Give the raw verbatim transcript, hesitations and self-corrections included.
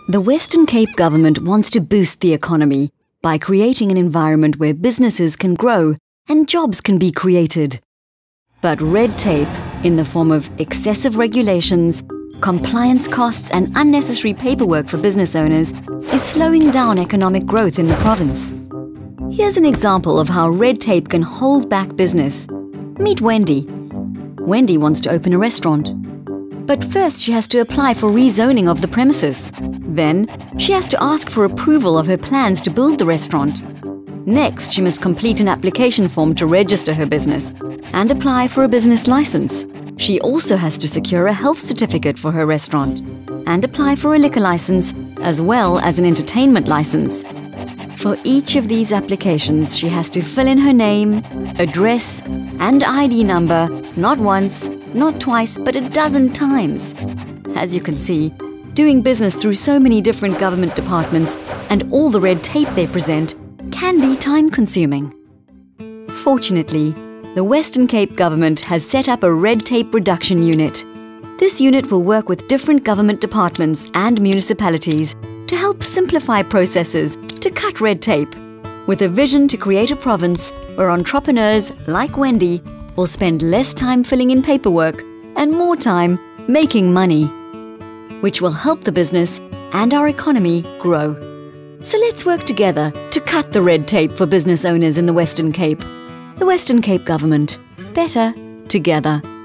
The Western Cape government wants to boost the economy by creating an environment where businesses can grow and jobs can be created. But red tape, in the form of excessive regulations, compliance costs and unnecessary paperwork for business owners, is slowing down economic growth in the province. Here's an example of how red tape can hold back business. Meet Wendy. Wendy wants to open a restaurant. But first she has to apply for rezoning of the premises. Then she has to ask for approval of her plans to build the restaurant. Next, she must complete an application form to register her business and apply for a business license. She also has to secure a health certificate for her restaurant and apply for a liquor license as well as an entertainment license. For each of these applications, she has to fill in her name, address, and I D number, not once, not twice, but a dozen times. As you can see, doing business through so many different government departments and all the red tape they present can be time-consuming. Fortunately, the Western Cape government has set up a red tape reduction unit. This unit will work with different government departments and municipalities to help simplify processes to cut red tape, with a vision to create a province where entrepreneurs like Wendy will spend less time filling in paperwork and more time making money, which will help the business and our economy grow. So let's work together to cut the red tape for business owners in the Western Cape. The Western Cape government. Better together.